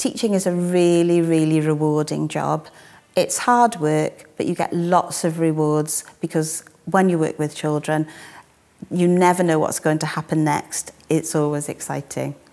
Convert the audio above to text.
Teaching is a really, really rewarding job. It's hard work, but you get lots of rewards because when you work with children, you never know what's going to happen next. It's always exciting.